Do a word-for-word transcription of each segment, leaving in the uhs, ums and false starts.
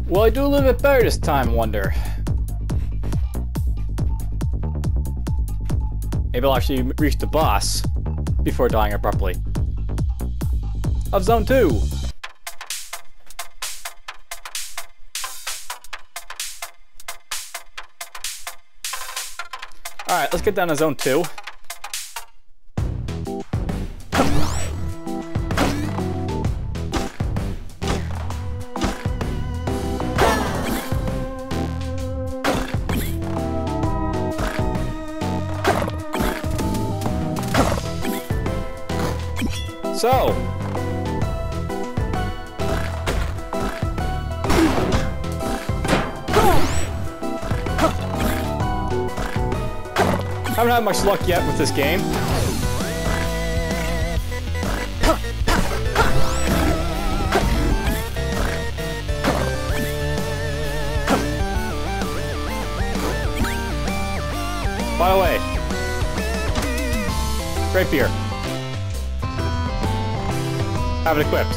Will I do a little bit better this time, I wonder? Maybe I'll actually reach the boss before dying abruptly. Of Zone two! Alright, let's get down to Zone two. So, haven't had much luck yet with this game. By the way, great beer. Have it equipped.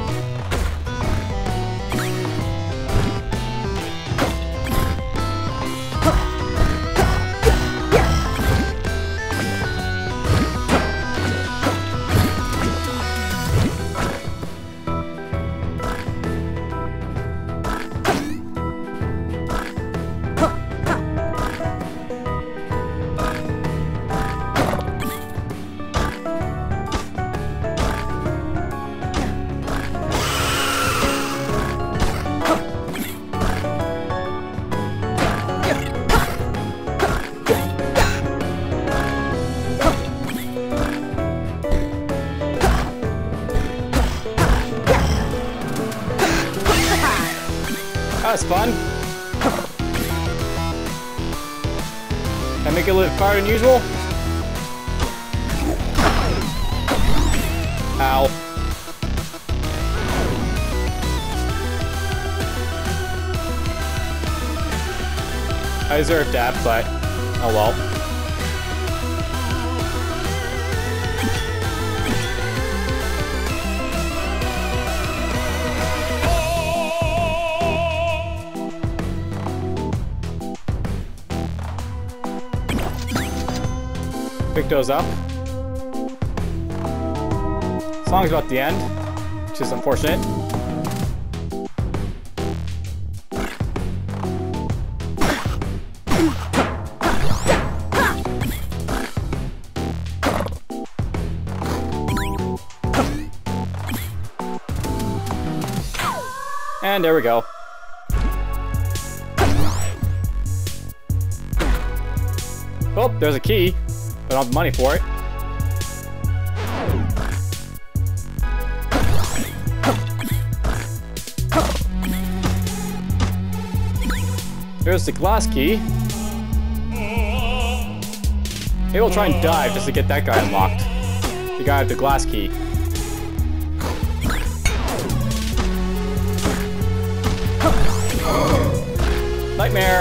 That was fun. Can I make it a little farther than usual? Ow. I deserve that, but oh well. Pick those up. Song's about the end, which is unfortunate. And there we go. Oh, there's a key. I don't have the money for it. There's the glass key. Maybe we'll try and dive just to get that guy unlocked. The guy with the glass key. Nightmare!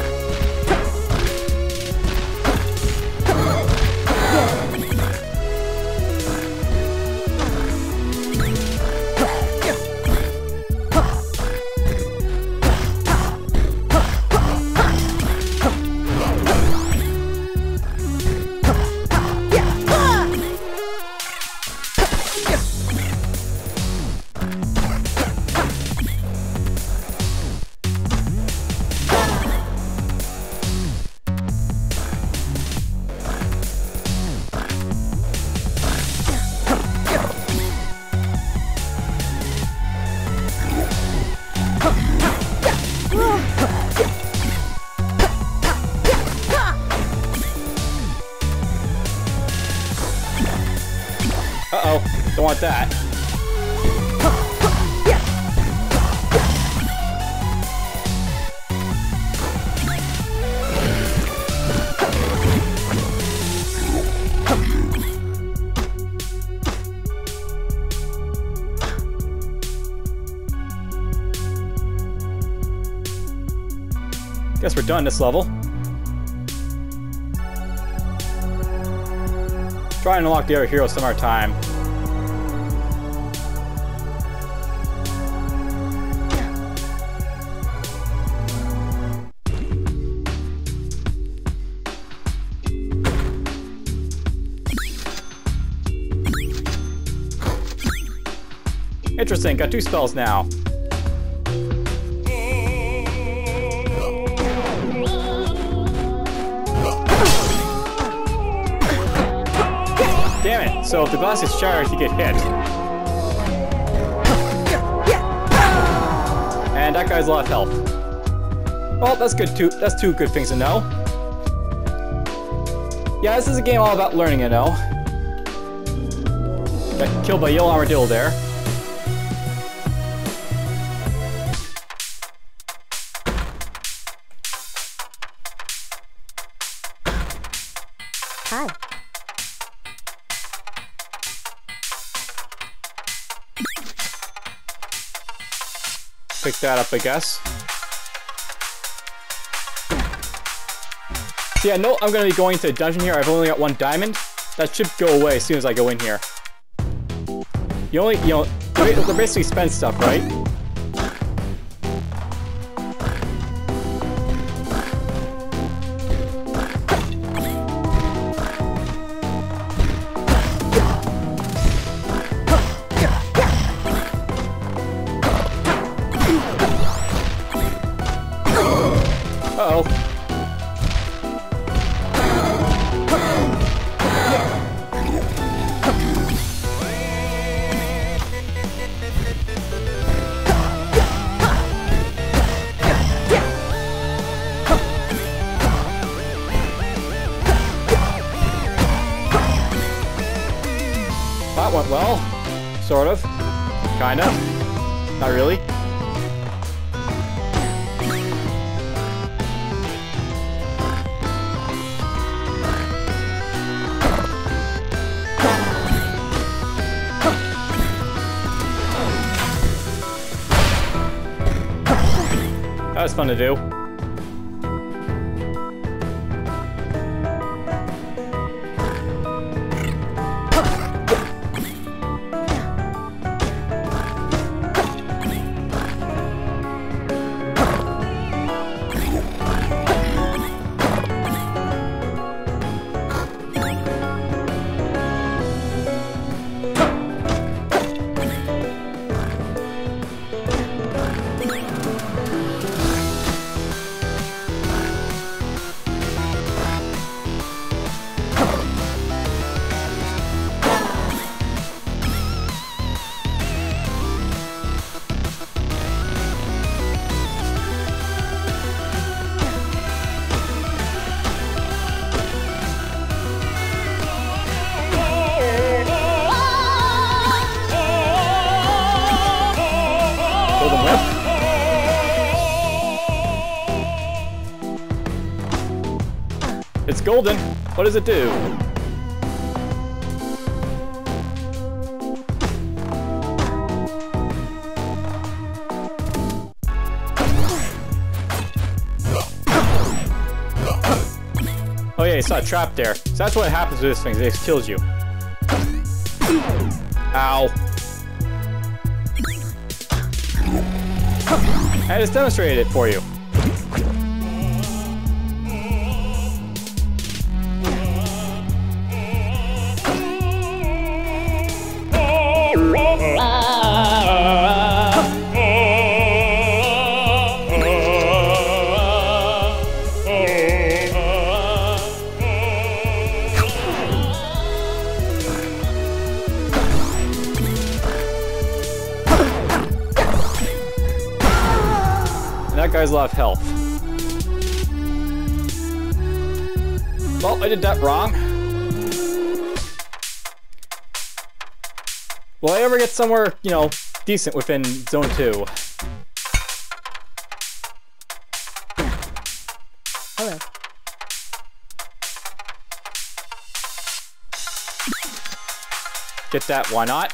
Uh-oh, don't want that. Guess we're done this level. Try and unlock the other heroes some more time. Interesting, got two spells now. Damn it, so if the glass is shattered, you get hit. And that guy's a lot of health. Well, that's good too. That's two good things to know. Yeah, this is a game all about learning, you know. Got killed by Yellow Armadillo there. Hi. Pick that up, I guess. So yeah, no, I'm gonna be going to a dungeon here. I've only got one diamond. That should go away as soon as I go in here. You only, you know, they're basically spend stuff, right? Uh-oh. That went well. Sort of. Kinda. Not really. That was fun to do. It's golden. What does it do? Oh yeah, you saw a trap there. So that's what happens with this thing. It just kills you. Ow. I just demonstrated it for you. That guy's a lot of health. Well, I did that wrong. Will I ever get somewhere, you know, decent within Zone two? Hello. Get that, why not?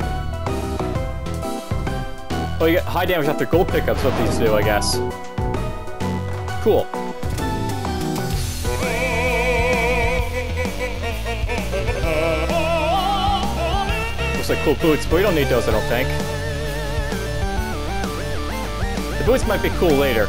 Oh, you get high damage after gold pickups, what these do, I guess. cool. Looks like cool boots, but we don't need those, I don't think. The boots might be cool later.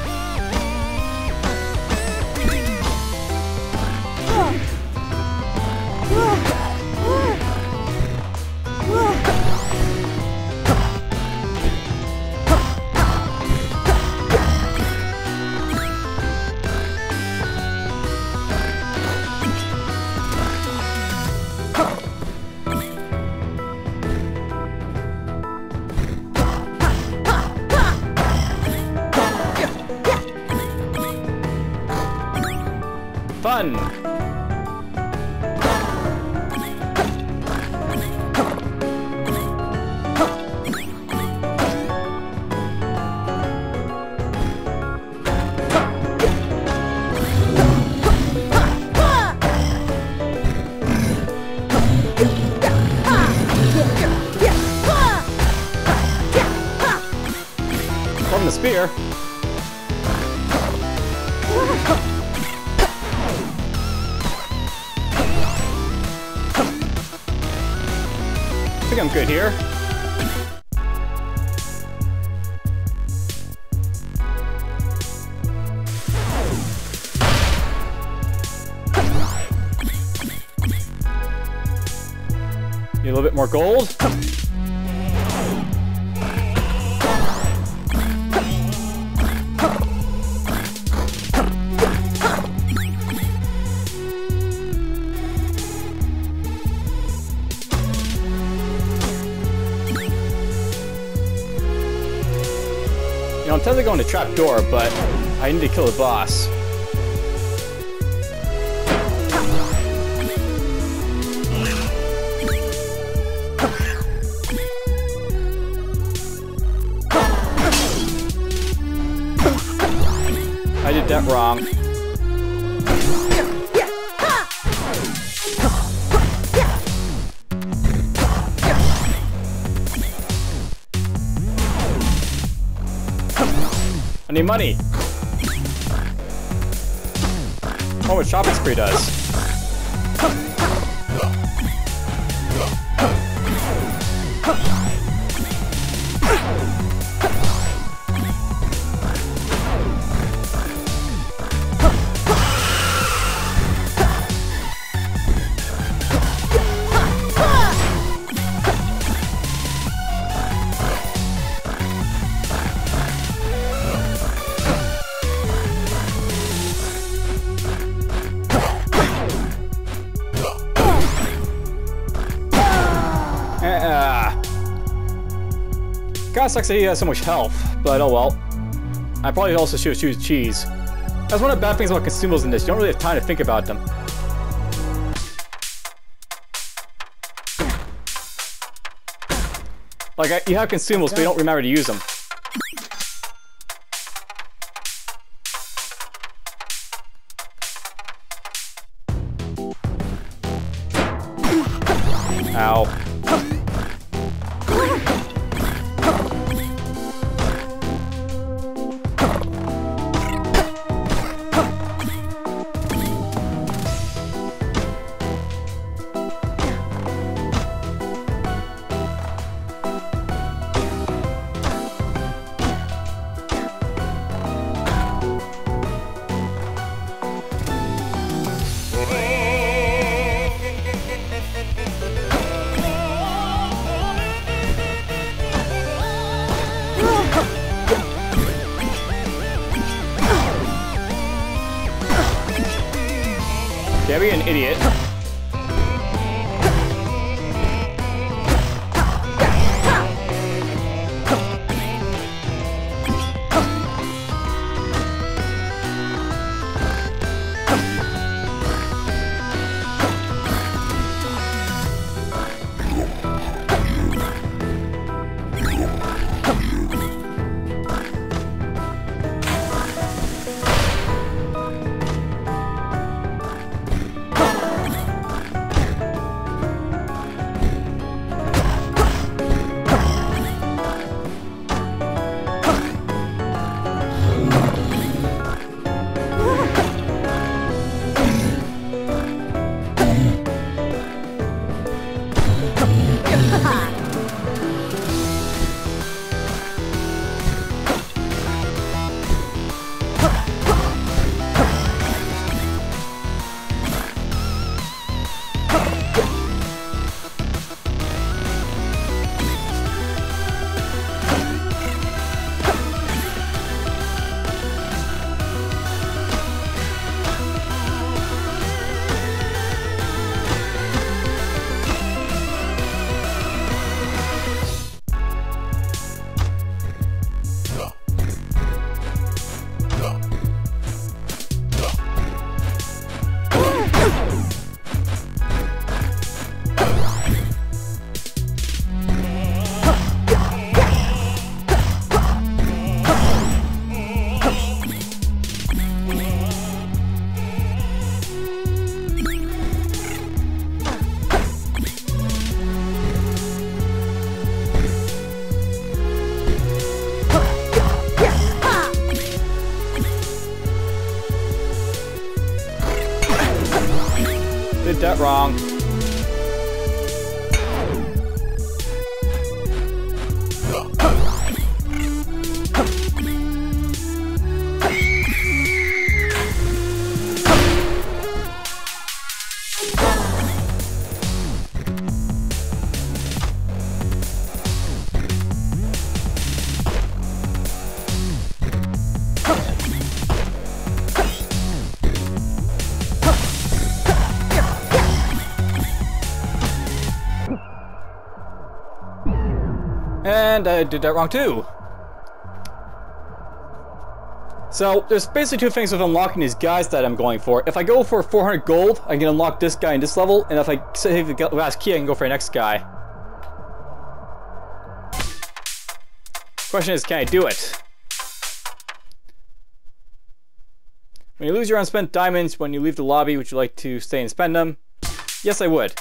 Fun! From the spear. I think I'm good here. Need a little bit more gold. You know, I'm tempted to go into trapdoor, but I need to kill the boss. I did that wrong. I need money. Oh, what shopping spree does. Kinda sucks that he has so much health, but oh well. I probably also should choose cheese. That's one of the bad things about consumables in this. You don't really have time to think about them. Like, I, you have consumables, but you don't remember to use them. Ow. Can't be an idiot. that wrong. And I did that wrong too. So there's basically two things with unlocking these guys that I'm going for. If I go for four hundred gold, I can unlock this guy in this level, and if I save the last key, I can go for the next guy. Question is, can I do it? When you lose your unspent diamonds when you leave the lobby, would you like to stay and spend them? Yes, I would.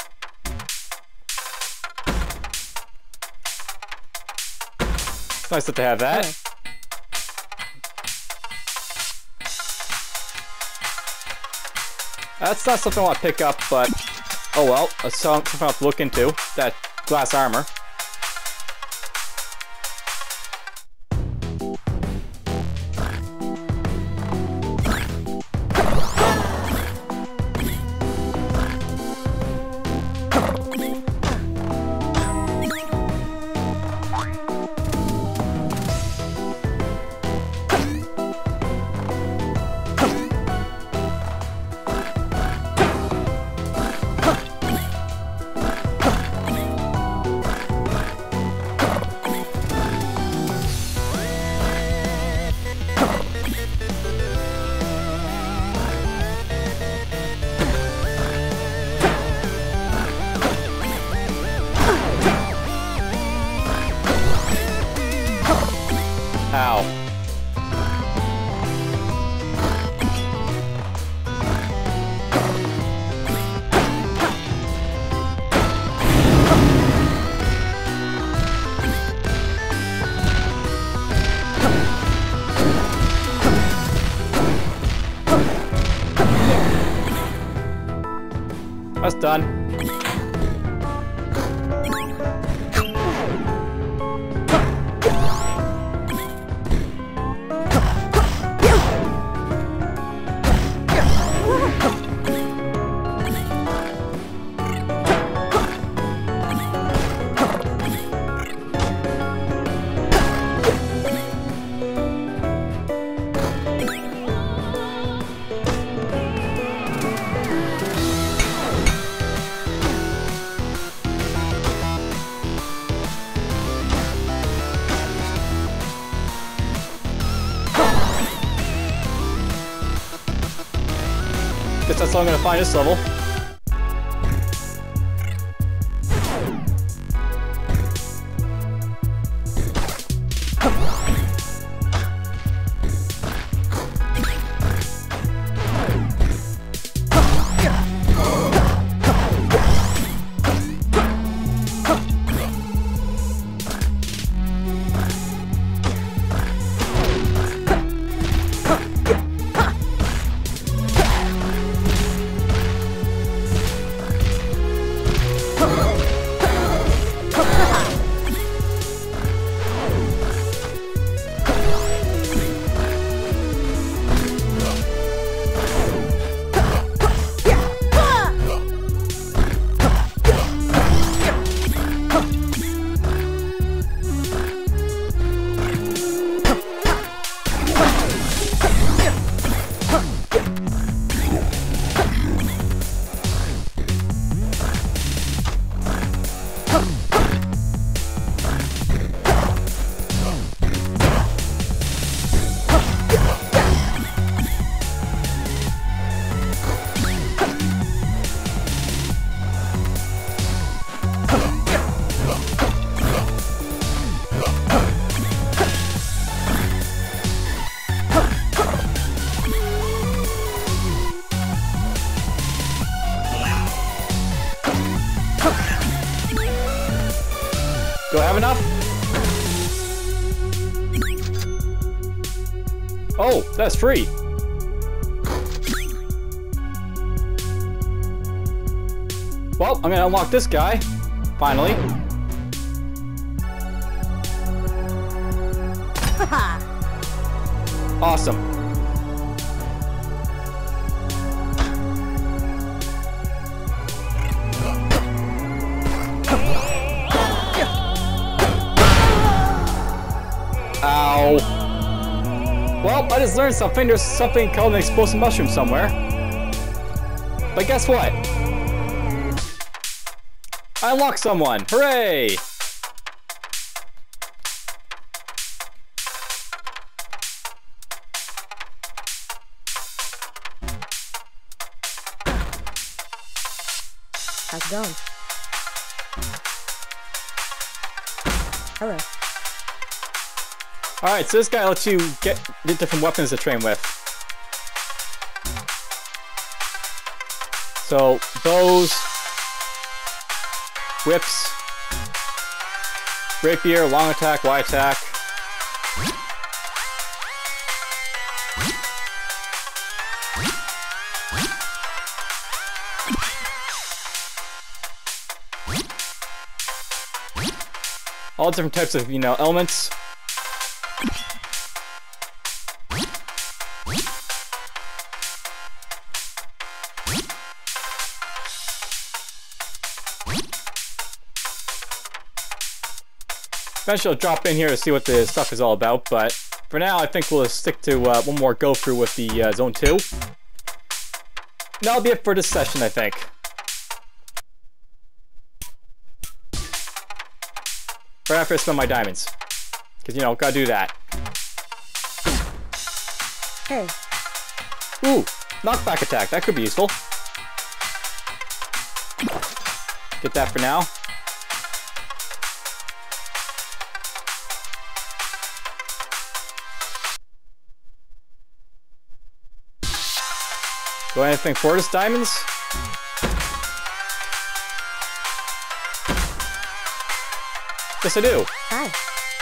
It's nice to have that. Okay. That's not something I want to pick up, but oh well, that's something I'll have to look into. That glass armor. Ow. That's done. Guess that's all I'm gonna find this level. Do I have enough? Oh, that's free. Well, I'm gonna unlock this guy. Finally. Awesome. Ow. Well, I just learned something. There's something called an explosive mushroom somewhere. But guess what? I unlocked someone! Hooray! How's it going? Hello. Alright, so this guy lets you get, get different weapons to train with. So, bows, whips, rapier, long attack, wide attack. All different types of, you know, elements. Eventually I'll drop in here to see what the stuff is all about, but for now I think we'll stick to uh, one more go through with the uh, Zone two. And that'll be it for this session, I think. Right after I spend my diamonds. Because, you know, gotta do that. Hey. Ooh, knockback attack. That could be useful. Get that for now. Do I have anything for this diamonds? Yes, I do. Hi.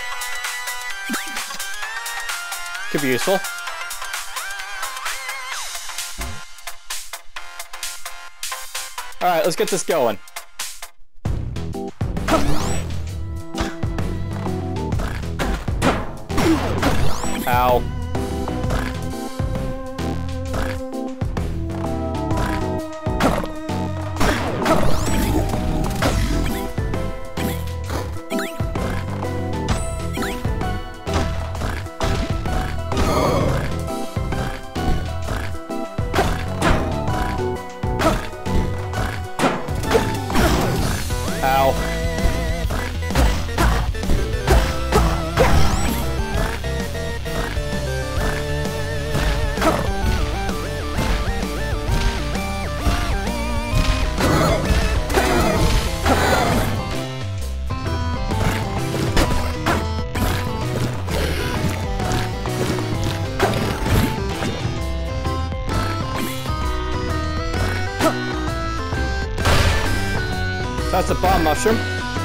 Could be useful. Alright, let's get this going. Ow. That's a bomb mushroom.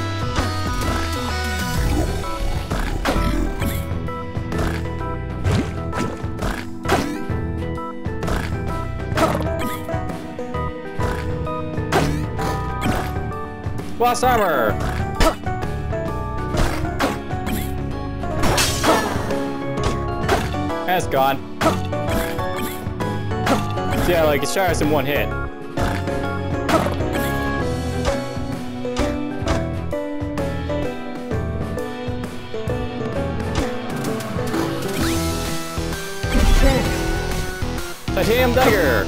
Glass armor. And it's gone. Yeah, like it shot us in one hit. Titanium dagger.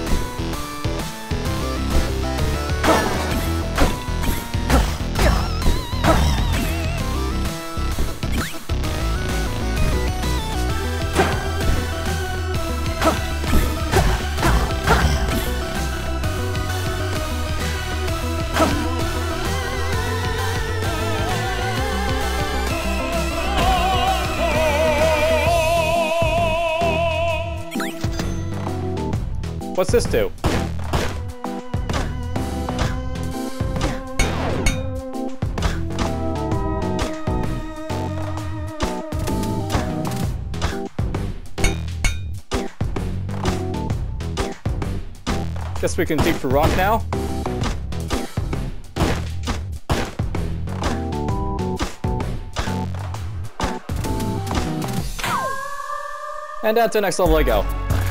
What's this do? Guess we can dig for rock now. And down to the next level I go.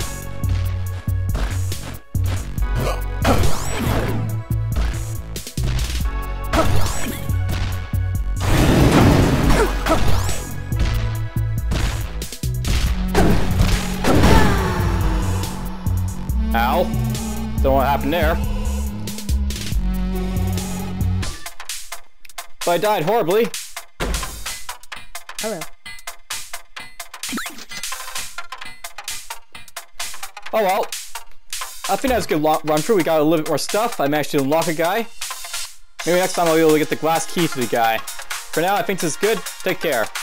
Ow. Don't know what happened there. But I died horribly. Hello. Oh well. I think that was a good run through. We got a little bit more stuff. I managed to unlock a guy. Maybe next time I'll be able to get the glass key to the guy. For now, I think this is good. Take care.